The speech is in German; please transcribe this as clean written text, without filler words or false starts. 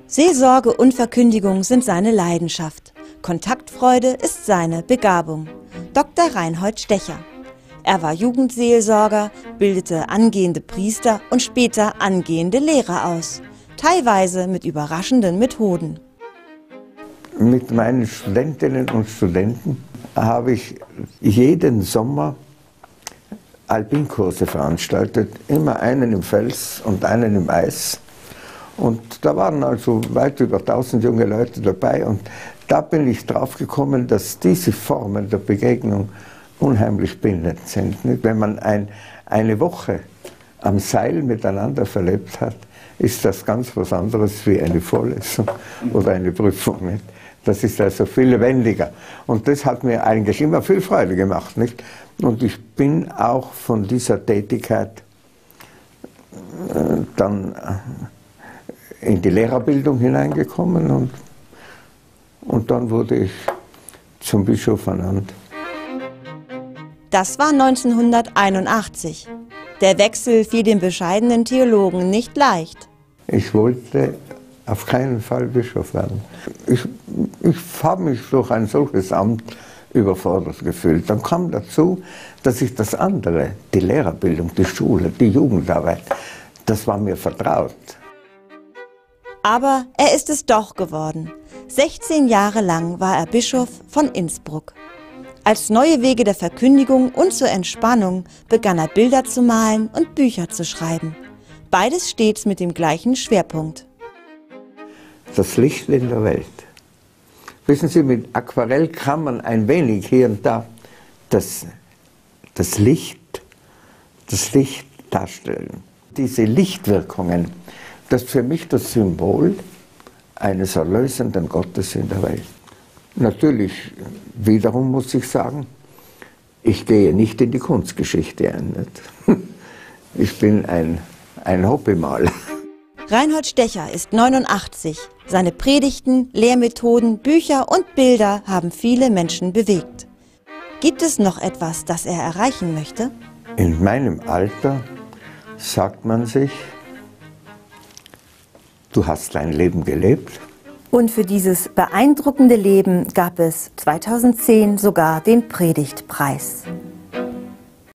Seelsorge und Verkündigung sind seine Leidenschaft. Kontaktfreude ist seine Begabung. Dr. Reinhold Stecher. Er war Jugendseelsorger, bildete angehende Priester und später angehende Lehrer aus. Teilweise mit überraschenden Methoden. Mit meinen Studentinnen und Studenten habe ich jeden Sommer Alpinkurse veranstaltet. Immer einen im Fels und einen im Eis. Und da waren also weit über 1000 junge Leute dabei. Und da bin ich drauf gekommen, dass diese Formen der Begegnung unheimlich bindend sind. Wenn man eine Woche am Seil miteinander verlebt hat, ist das ganz was anderes wie eine Vorlesung oder eine Prüfung. Nicht? Das ist also viel lebendiger. Und das hat mir eigentlich immer viel Freude gemacht. Nicht? Und ich bin auch von dieser Tätigkeit dann in die Lehrerbildung hineingekommen und dann wurde ich zum Bischof ernannt. Das war 1981. Der Wechsel fiel dem bescheidenen Theologen nicht leicht. Ich wollte auf keinen Fall Bischof werden. Ich habe mich durch ein solches Amt überfordert gefühlt. Dann kam dazu, dass ich das andere, die Lehrerbildung, die Schule, die Jugendarbeit, das war mir vertraut. Aber er ist es doch geworden. 16 Jahre lang war er Bischof von Innsbruck. Als neue Wege der Verkündigung und zur Entspannung begann er Bilder zu malen und Bücher zu schreiben. Beides stets mit dem gleichen Schwerpunkt. Das Licht in der Welt. Wissen Sie, mit Aquarell kann man ein wenig hier und da das Licht darstellen. Diese Lichtwirkungen, das ist für mich das Symbol eines erlösenden Gottes in der Welt. Natürlich, wiederum muss ich sagen, ich gehe nicht in die Kunstgeschichte ein. Nicht? Ich bin ein Hobbymaler. Reinhold Stecher ist 89. Seine Predigten, Lehrmethoden, Bücher und Bilder haben viele Menschen bewegt. Gibt es noch etwas, das er erreichen möchte? In meinem Alter sagt man sich, du hast dein Leben gelebt. Und für dieses beeindruckende Leben gab es 2010 sogar den Predigtpreis.